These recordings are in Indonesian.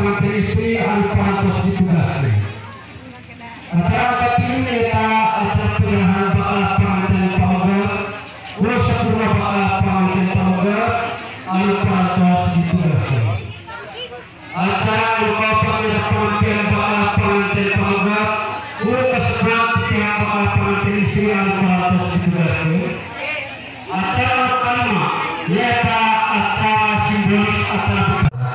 pengantin istri anu parantos ditugaskeun. Acara katilu nyaeta acara pilihan bakal pengantin pamogot, ulah sakurna bakal pengantin pamogot anu parantos ditugaskeun. Acara lupa panggilan pengantin bakal pengantin pamogot, ulah kasebat pihak bakal pengantin istri anu parantos ditugaskeun. Acara kelima nyaeta acara simbolis acara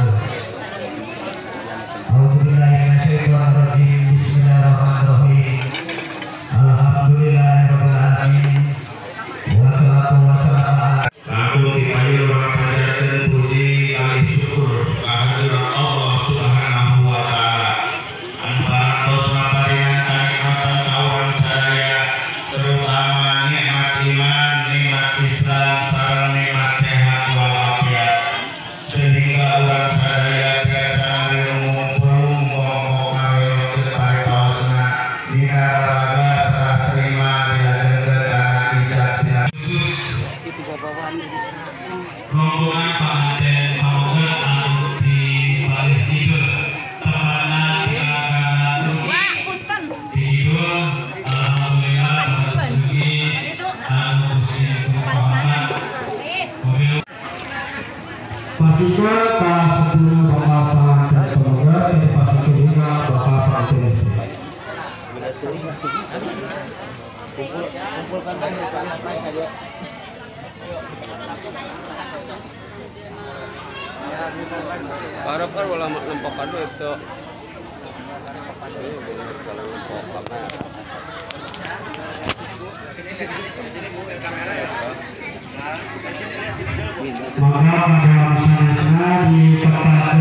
rombongan pengantin pamogot anu dibalik tidur tepatna tidur alhamdulillah memasuki anu usia kepahaman pasika pas sebelum bakal pengantin pamogot dan pasika juga bakal pengantin istri. Kumpulkan tadi apa dia. Para wala nampakan itu. Maka pada sanesna di tempat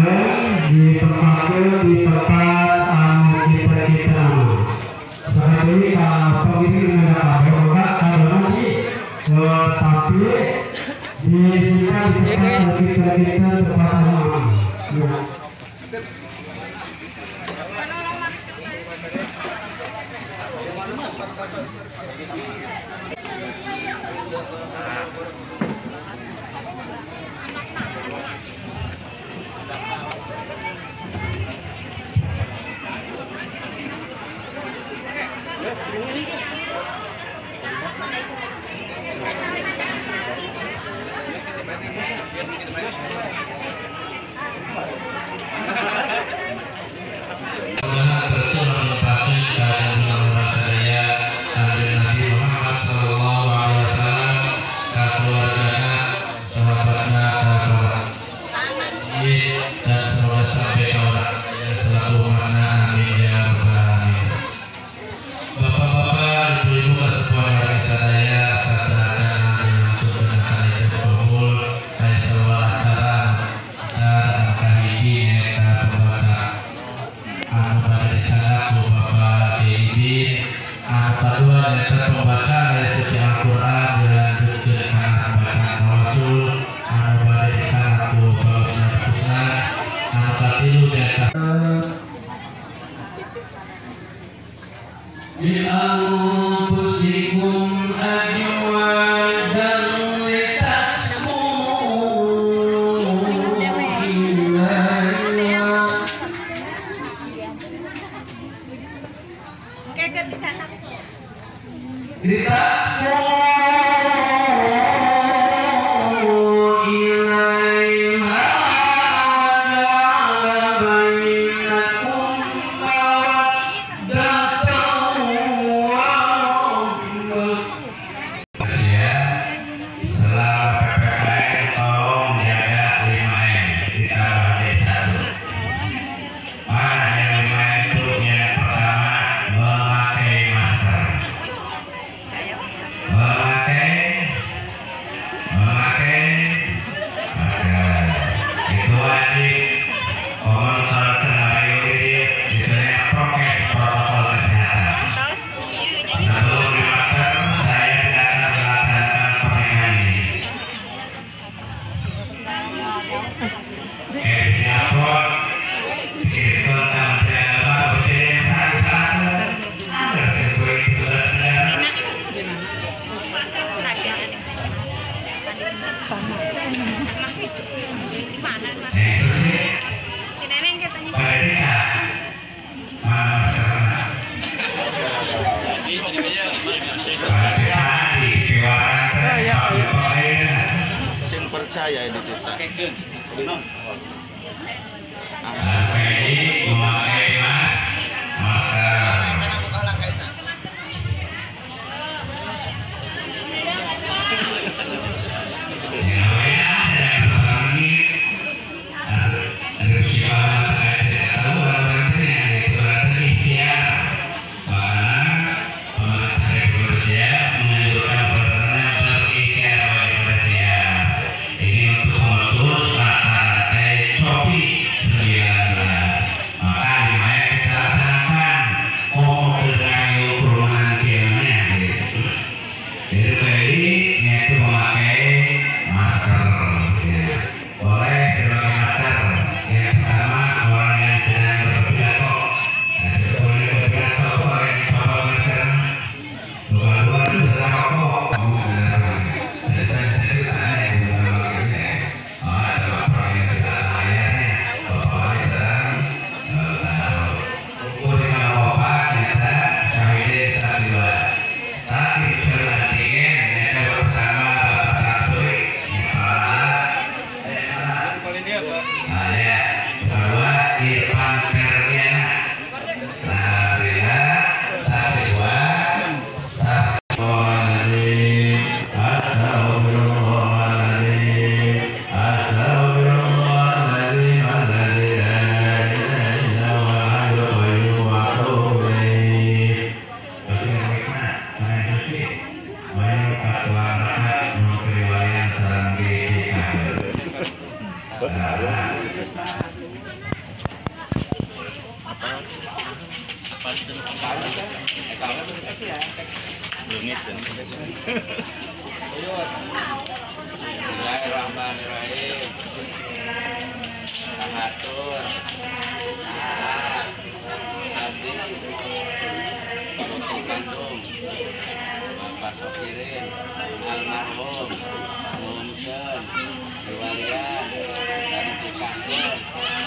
anu dipercitakan. Saat ini pengiring mendapat kalau nanti tapi di sini kita tempat Si Neneng katanya. saya ini kita. Ini memakai masker. Bismillahirrahmanirrahim. Mahatur. Abdi Putri Bandung. Bapak Sokirin almarhum nuhunkeun diwalian dan sikahkeun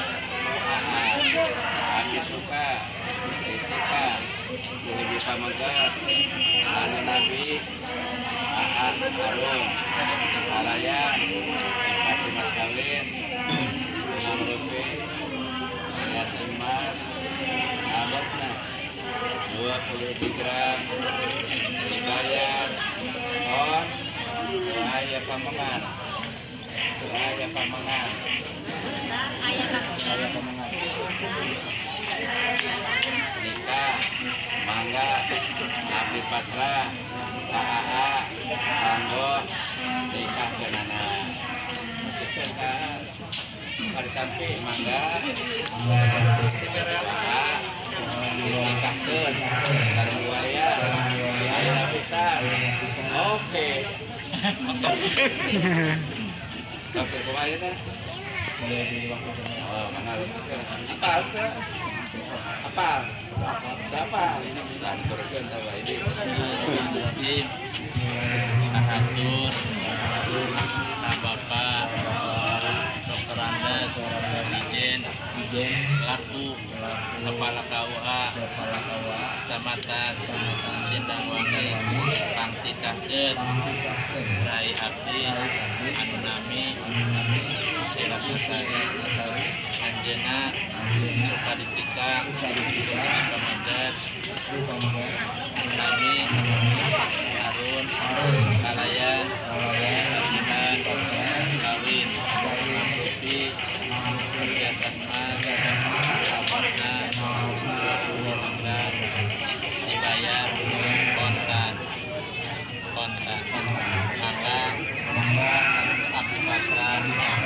Abdi suka Titika Puji Pamengket anu Nabi Harun Halayan kasih mas kawin dengan rupi hiasan emas abotna 20 gram dibayar on doa ya pamengan nikah mangga abdi pasrah KAA kanggo nikah kenana masihkeun ka kali sampai mangga KAA dinikahkeun sareng diwalian ayeuna pisan oke dokter kumaha teh oh mana apa siapa lanturkeun tawa ini ahatur Bapak Dr. Andes Ijen selaku Kepala KUA Kecamatan Sindangwangi pangtitahkeun Rai Abdi anu nami Sisira Sari anjeunna suka ditikah Pamengket nami Harun Halayan kasihan mas kawin rupi hiasan emas abotna 20 gram dibayar kontan mangga abdi pasrah